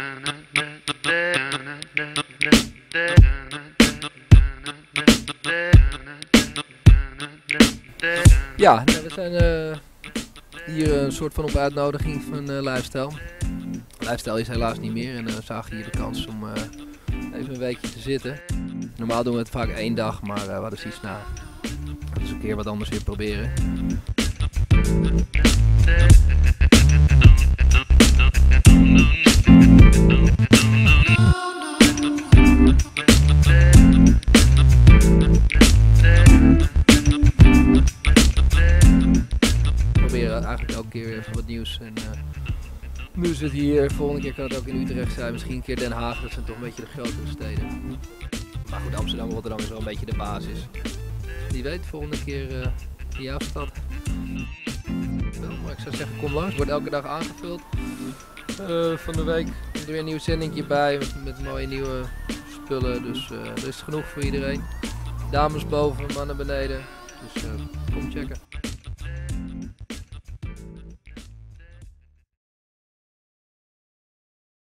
Ja, we zijn hier een soort van op uitnodiging van Lifestyle. Lifestyle is helaas niet meer en we zagen hier de kans om even een weekje te zitten. Normaal doen we het vaak 1 dag, maar we hadden zoiets na. Laten we een keer wat anders weer proberen. Eigenlijk elke keer weer even wat nieuws. En nu is het hier, volgende keer kan het ook in Utrecht zijn, misschien een keer Den Haag, dat zijn toch een beetje de grotere steden. Maar goed, Amsterdam, Rotterdam is wel een beetje de basis. Wie weet, volgende keer in jouw stad. Maar ik zou zeggen, kom langs, wordt elke dag aangevuld. Van de week komt er weer een nieuw zendingje bij met mooie nieuwe spullen, dus er is genoeg voor iedereen. Dames boven, mannen beneden, dus kom checken.